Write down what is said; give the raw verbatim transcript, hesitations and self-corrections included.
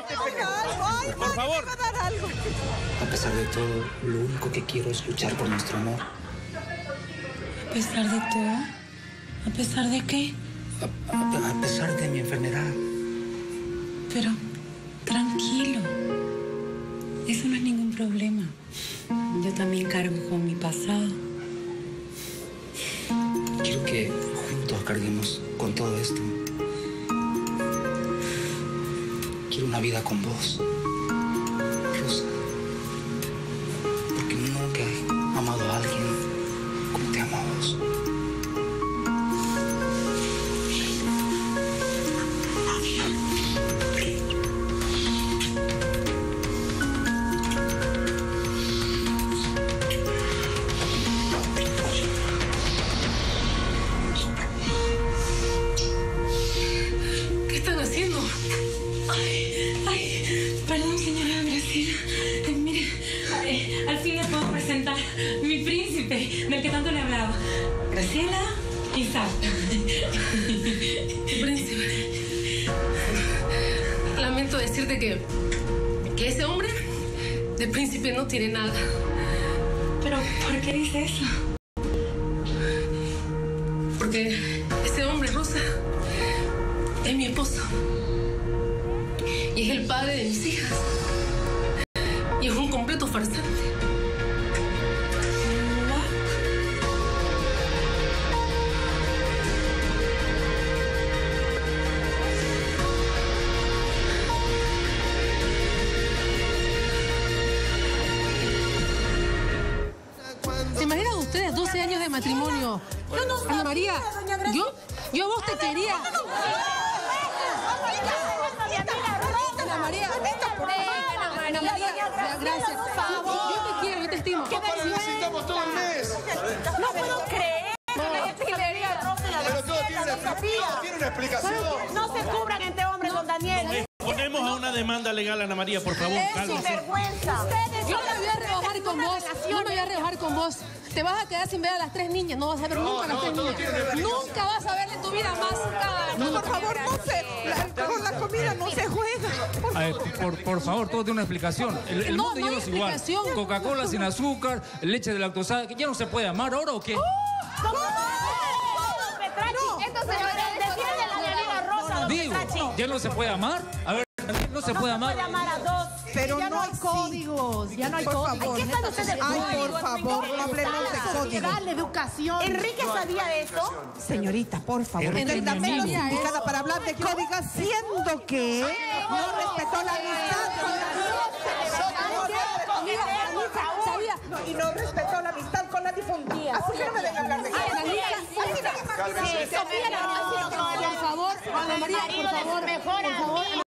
Cálmate, pequeño. Por favor. A pesar de todo, lo único que quiero es luchar por nuestro amor. ¿A pesar de todo? ¿A pesar de qué? A, a, a pesar de mi enfermedad. Pero, tranquilo. Eso no es ningún problema. Yo también cargo con mi pasado. Quiero que juntos carguemos con todo esto. Quiero una vida con vos, Rosa. Porque nunca he amado a alguien como te amo a vos. ¿Qué están haciendo? Ay, ay, perdón, señora Graciela. Eh, mire, eh, al fin le puedo presentar mi príncipe, del que tanto le hablaba. Graciela Isaac. Príncipe, lamento decirte que, que ese hombre de príncipe no tiene nada. ¿Pero por qué dice eso? Porque ese hombre, Rosa, es mi esposo. Y es el padre de mis hijas. Y es un completo farsante. ¿Se imaginan ustedes doce años de matrimonio? Yo no sabía, Ana María, doña Graciela. yo, yo a vos te quería. Ana María, Ana María, gracias. Yo te quiero, yo te estimo. Papá, lo necesitamos todo el mes. No puedo creer. Pero todo tiene una, todo tiene una explicación. No se cubran entre hombres, don Daniel. Ponemos a una demanda legal, Ana María, por favor, Es cálmese. sinvergüenza. Ustedes Yo no me voy a rebajar con vos. Yo no me voy a rebajar con vos. Te vas a quedar sin ver a las tres niñas. No vas a ver nunca a las no, tres todo niñas. tiene una explicación. Nunca vas a verle en tu vida más. No, por favor, no se... La, con la comida no se juega. Por A ver, por, por favor, todo tiene una explicación. El, el No, mundo no ya hay no es igual. explicación. Coca-Cola sin azúcar, leche de lactosada, que ya no se puede amar ahora o qué. Esto se defiende la Daniela Rosa, don Digo, Petrachi. ya no se puede amar. A ver, no se puede amar. Puede amar a dos. Pero ya no no hay así. códigos, ya no hay Por códigos. favor. ¿Qué están ustedes? Ay, por favor, no hablemos de códigos. Darle educación. ¿Enrique sabía de eso? Señorita, por favor, Enrique usted es la es mi menos amigo. indicada para hablar de códigos, siendo que no respetó la amistad. ¿Sabía? No, y no respetó la amistad con la difundía. Así que no me venga a hablar de eso. Sofía, Por favor, Ana María, por favor, por favor.